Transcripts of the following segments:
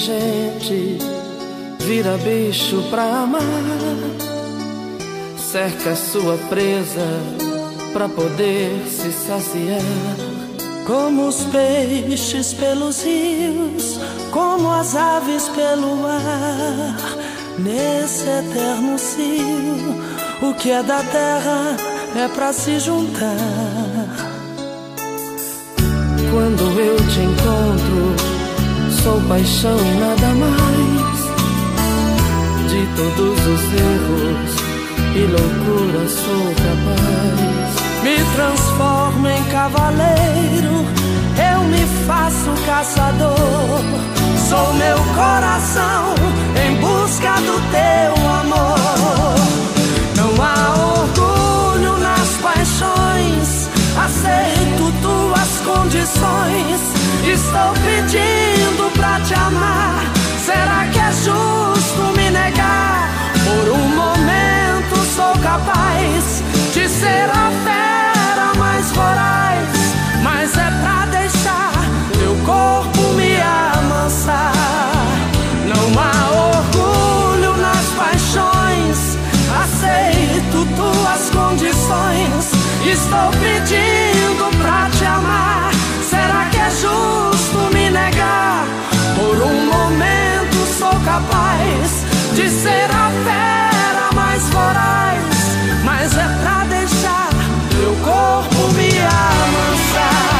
inteligente vira bicho pra amar, cerca sua presa pra poder se saciar. Como os peixes pelos rios, como as aves pelo ar, nesse eterno cio, o que é da terra é pra se juntar. Quando eu te encontro, sou paixão e nada mais. De todos os erros e loucura sou capaz. Me transformo em cavaleiro, eu me faço caçador. Sou meu coração em busca do teu amor. Não há orgulho nas paixões, aceito tuas condições. Estou pedindo pra te amar, será que é justo me negar? Por um momento sou capaz de ser a fera mais voraz, mas é pra deixar meu corpo me amansar. Não há orgulho nas paixões, aceito tuas condições. Estou pedindo pra te amar, será que é justo me negar? Por um momento sou capaz de ser a fera mais voraz, mas é pra deixar meu corpo me amansar.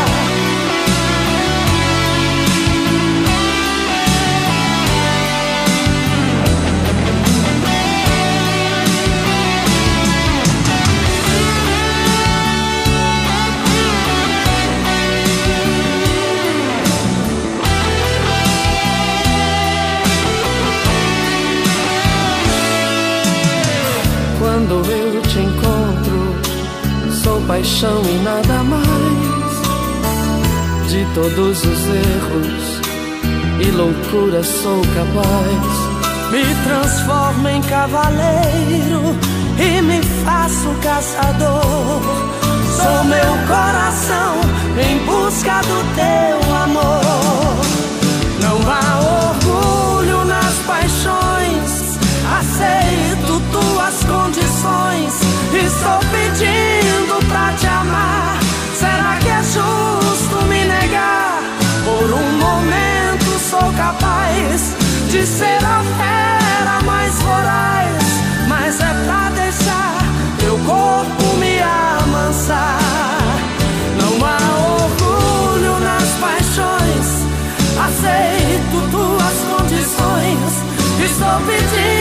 Quando eu te encontro, sou paixão e nada mais. De todos os erros e loucura sou capaz. Me transformo em cavaleiro e me faço caçador. Sou meu coração em busca do teu amor. Não há orgulho nas paixões, aceito tuas condições. Estou pedindo pra te amar, será que é justo me negar? Por um momento sou capaz de ser a fera mais voraz, mas é pra deixar meu corpo me amansar. Não há orgulho nas paixões, aceito tuas condições. Estou pedindo